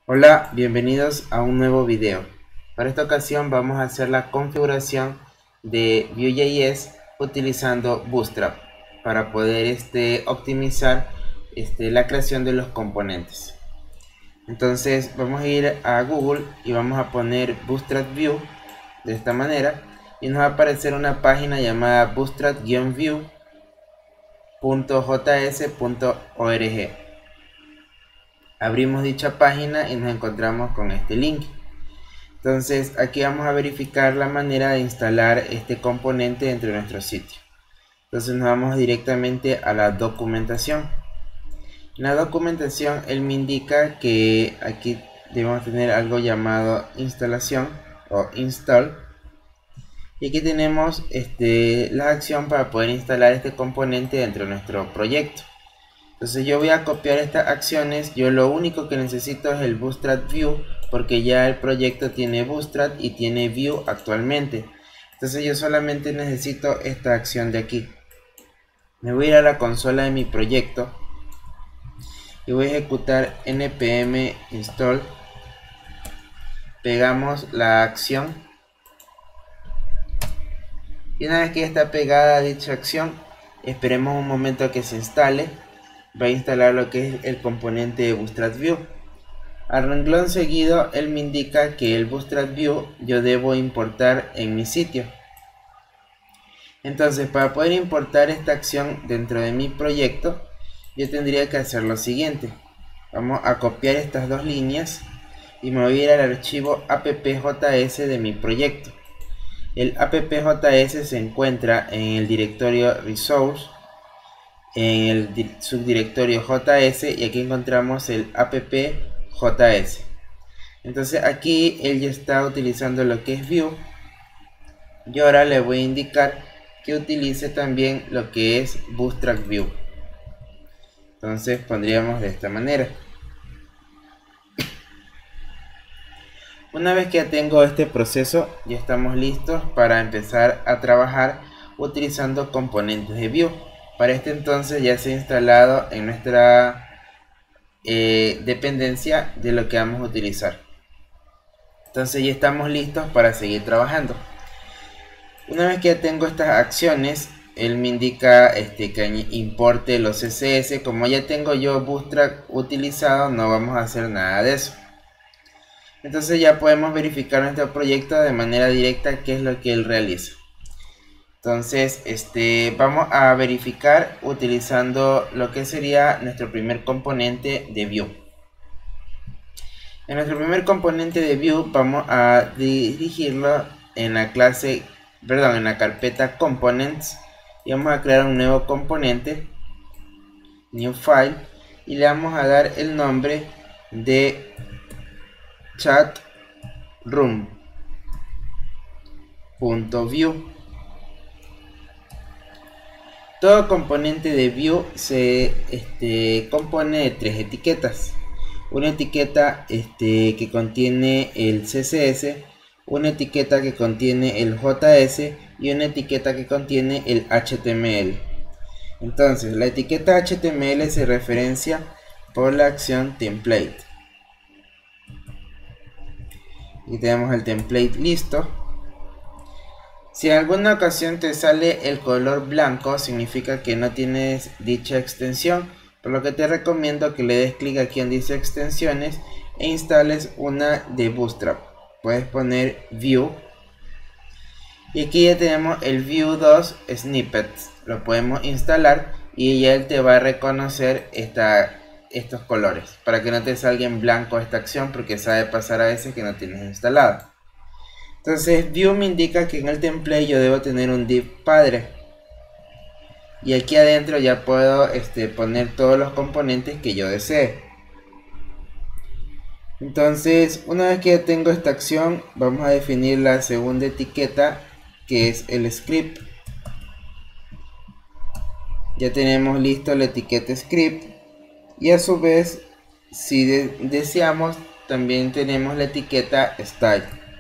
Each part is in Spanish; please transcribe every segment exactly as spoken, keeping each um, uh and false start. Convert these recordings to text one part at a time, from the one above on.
Hola, bienvenidos a un nuevo video. Para esta ocasión vamos a hacer la configuración de Vue.js utilizando Bootstrap para poder este, optimizar este, la creación de los componentes. Entonces vamos a ir a Google y vamos a poner Bootstrap Vue de esta manera y nos va a aparecer una página llamada bootstrap vue punto j s punto org. Abrimos dicha página y nos encontramos con este link. Entonces aquí vamos a verificar la manera de instalar este componente dentro de nuestro sitio. Entonces nos vamos directamente a la documentación. En la documentación él me indica que aquí debemos tener algo llamado instalación o install. Y aquí tenemos este, la acción para poder instalar este componente dentro de nuestro proyecto. Entonces yo voy a copiar estas acciones. Yo lo único que necesito es el Bootstrap Vue, porque ya el proyecto tiene Bootstrap y tiene Vue actualmente. Entonces yo solamente necesito esta acción de aquí. Me voy a ir a la consola de mi proyecto y voy a ejecutar npm install. Pegamos la acción y una vez que ya está pegada dicha acción, esperemos un momento a que se instale. Va a instalar lo que es el componente de Bootstrap Vue. Al renglón seguido él me indica que el Bootstrap Vue yo debo importar en mi sitio. Entonces para poder importar esta acción dentro de mi proyecto yo tendría que hacer lo siguiente. Vamos a copiar estas dos líneas y me voy a ir al archivo appjs de mi proyecto. El appjs se encuentra en el directorio resource, en el subdirectorio js, y aquí encontramos el appjs. Entonces aquí él ya está utilizando lo que es Vue. Y ahora le voy a indicar que utilice también lo que es Bootstrap Vue. Entonces pondríamos de esta manera. Una vez que ya tengo este proceso, ya estamos listos para empezar a trabajar utilizando componentes de Vue. Para este entonces ya se ha instalado en nuestra eh, dependencia de lo que vamos a utilizar. Entonces ya estamos listos para seguir trabajando. Una vez que ya tengo estas acciones, él me indica este, que importe los C S S. Como ya tengo yo Bootstrap utilizado, no vamos a hacer nada de eso. Entonces ya podemos verificar nuestro proyecto de manera directa qué es lo que él realiza. Entonces este, vamos a verificar utilizando lo que sería nuestro primer componente de Vue. En nuestro primer componente de Vue vamos a dirigirlo en la clase, perdón, en la carpeta Components, y vamos a crear un nuevo componente, New File, y le vamos a dar el nombre de chatroom.vue. Todo componente de Vue se este, compone de tres etiquetas. Una etiqueta este, que contiene el C S S, una etiqueta que contiene el J S y una etiqueta que contiene el H T M L. Entonces la etiqueta H T M L se referencia por la acción template. Y tenemos el template listo. Si en alguna ocasión te sale el color blanco, significa que no tienes dicha extensión, por lo que te recomiendo que le des clic aquí en dice extensiones e instales una de Bootstrap. Puedes poner Vue y aquí ya tenemos el Vue dos Snippets. Lo podemos instalar y ya él te va a reconocer esta, estos colores para que no te salga en blanco esta acción, porque sabe pasar a veces que no tienes instalada. Entonces Vue me indica que en el template yo debo tener un div padre. Y aquí adentro ya puedo este, poner todos los componentes que yo desee. Entonces una vez que ya tengo esta acción, vamos a definir la segunda etiqueta, que es el script. Ya tenemos listo la etiqueta script. Y a su vez, si de deseamos, también tenemos la etiqueta style.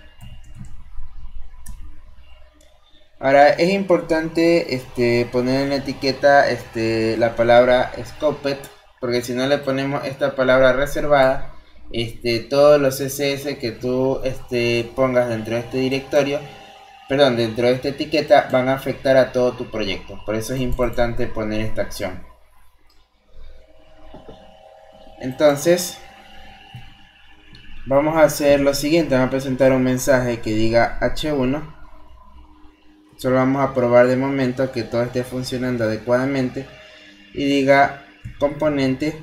Ahora es importante este, poner en la etiqueta este, la palabra scoped, porque si no le ponemos esta palabra reservada, este, todos los C S S que tú este, pongas dentro de este directorio, perdón, dentro de esta etiqueta, van a afectar a todo tu proyecto. Por eso es importante poner esta acción. Entonces, vamos a hacer lo siguiente. Vamos a presentar un mensaje que diga H uno. Solo vamos a probar de momento que todo esté funcionando adecuadamente. Y diga componente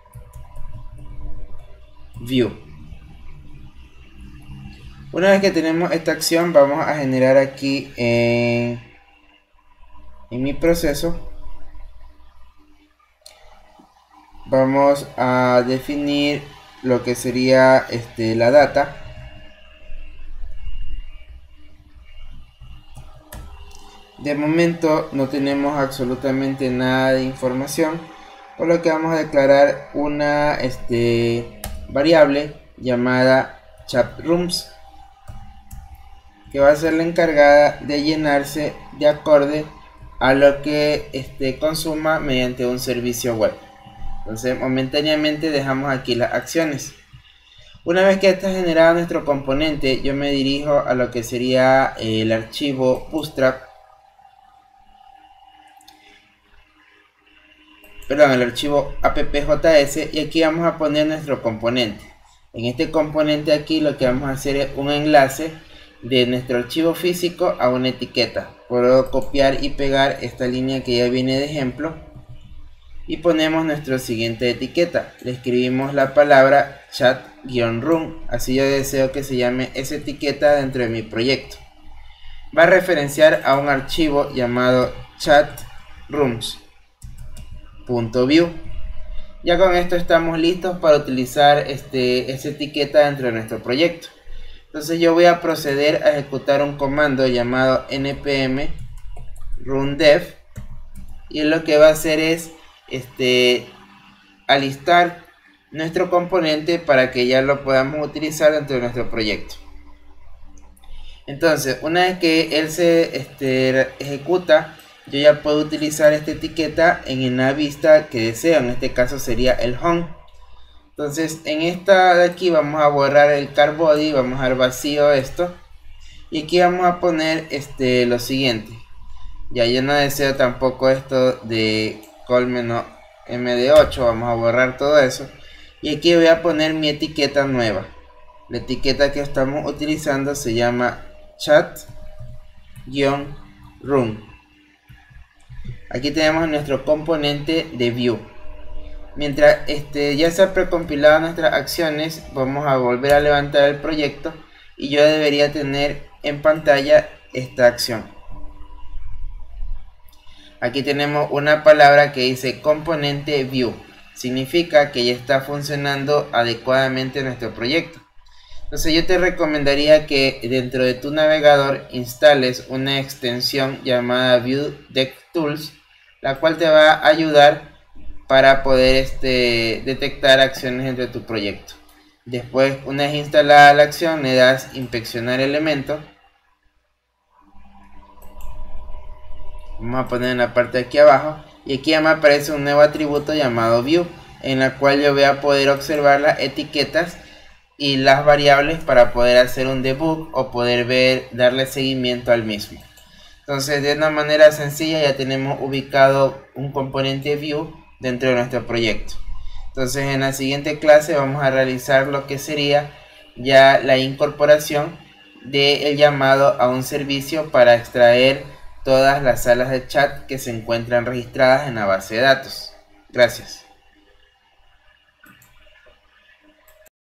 view. Una vez que tenemos esta acción, vamos a generar aquí en, en mi proceso. Vamos a definir lo que sería este, la data. De momento no tenemos absolutamente nada de información, por lo que vamos a declarar una este, variable llamada chatrooms, que va a ser la encargada de llenarse de acorde a lo que este, consuma mediante un servicio web. Entonces momentáneamente dejamos aquí las acciones. Una vez que está generado nuestro componente, yo me dirijo a lo que sería el archivo bootstrap, perdón, el archivo appjs, y aquí vamos a poner nuestro componente. En este componente aquí lo que vamos a hacer es un enlace de nuestro archivo físico a una etiqueta. Puedo copiar y pegar esta línea que ya viene de ejemplo y ponemos nuestra siguiente etiqueta. Le escribimos la palabra chat-room, así yo deseo que se llame esa etiqueta dentro de mi proyecto. Va a referenciar a un archivo llamado chatrooms.view. Ya con esto estamos listos para utilizar este, esa etiqueta dentro de nuestro proyecto. Entonces yo voy a proceder a ejecutar un comando llamado npm rundev, y lo que va a hacer es este, alistar nuestro componente para que ya lo podamos utilizar dentro de nuestro proyecto. Entonces, una vez que él se este, ejecuta, yo ya puedo utilizar esta etiqueta en la vista que deseo. En este caso sería el home. Entonces en esta de aquí vamos a borrar el car body, vamos a dar vacío esto, y aquí vamos a poner este lo siguiente. Ya yo no deseo tampoco esto de colmen M D ocho, vamos a borrar todo eso, y aquí voy a poner mi etiqueta nueva. La etiqueta que estamos utilizando se llama chat-room. Aquí tenemos nuestro componente de view. Mientras este, ya se ha precompilado nuestras acciones, vamos a volver a levantar el proyecto y yo debería tener en pantalla esta acción. Aquí tenemos una palabra que dice componente view. Significa que ya está funcionando adecuadamente nuestro proyecto. Entonces yo te recomendaría que dentro de tu navegador instales una extensión llamada View Deck Tools, la cual te va a ayudar para poder este, detectar acciones dentro de tu proyecto. Después, una vez instalada la acción, le das inspeccionar elemento. Vamos a poner en la parte de aquí abajo, y aquí ya me aparece un nuevo atributo llamado view, en la cual yo voy a poder observar las etiquetas y las variables para poder hacer un debug o poder ver, darle seguimiento al mismo. Entonces, de una manera sencilla ya tenemos ubicado un componente view dentro de nuestro proyecto. Entonces en la siguiente clase vamos a realizar lo que sería ya la incorporación del llamado a un servicio para extraer todas las salas de chat que se encuentran registradas en la base de datos. Gracias.